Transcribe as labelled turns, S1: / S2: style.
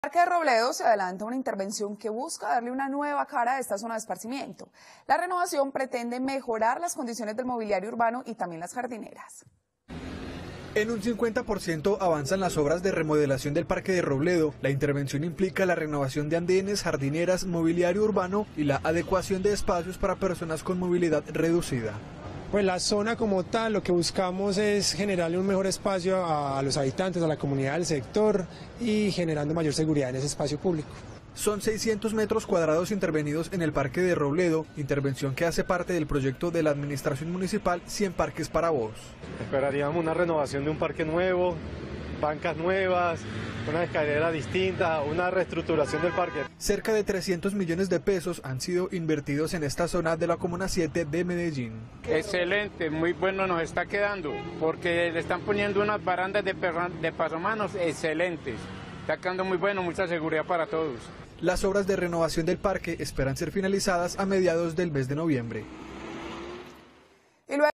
S1: Parque de Robledo se adelanta una intervención que busca darle una nueva cara a esta zona de esparcimiento. La renovación pretende mejorar las condiciones del mobiliario urbano y también las jardineras.
S2: En un 50% avanzan las obras de remodelación del Parque de Robledo. La intervención implica la renovación de andenes, jardineras, mobiliario urbano y la adecuación de espacios para personas con movilidad reducida.
S3: Pues la zona como tal, lo que buscamos es generarle un mejor espacio a los habitantes, a la comunidad del sector y generando mayor seguridad en ese espacio público.
S2: Son 600 metros cuadrados intervenidos en el Parque de Robledo, intervención que hace parte del proyecto de la Administración Municipal 100 Parques para Vos.
S4: Esperaríamos una renovación de un parque nuevo, bancas nuevas, una escalera distinta, una reestructuración del parque.
S2: Cerca de 300 millones de pesos han sido invertidos en esta zona de la Comuna 7 de Medellín.
S5: Excelente, muy bueno nos está quedando, porque le están poniendo unas barandas de pasomanos excelentes. Está quedando muy bueno, mucha seguridad para todos.
S2: Las obras de renovación del parque esperan ser finalizadas a mediados del mes de noviembre.